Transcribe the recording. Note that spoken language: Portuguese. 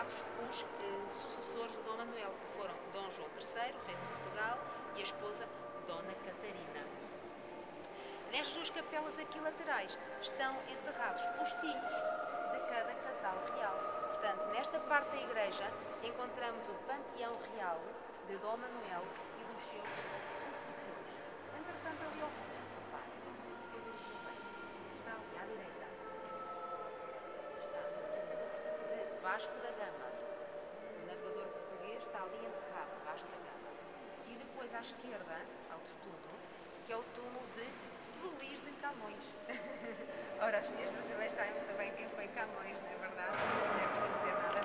enterrados os sucessores de Dom Manuel, que foram Dom João III, rei de Portugal, e a esposa Dona Catarina. Nestas duas capelas aqui laterais estão enterrados os filhos de cada casal real. Portanto, nesta parte da igreja encontramos o panteão real de Dom Manuel e dos seus sucessores. Entretanto, ali ao fundo, reparem, está ali à direita, está de Vasco da Gama. O navegador português está ali enterrado, Vasco da Gama. E depois à esquerda, ao de tudo, que é o túmulo de Luís de Camões. Ora, os senhores brasileiros sabem muito bem quem foi Camões, não é verdade? Não é preciso dizer nada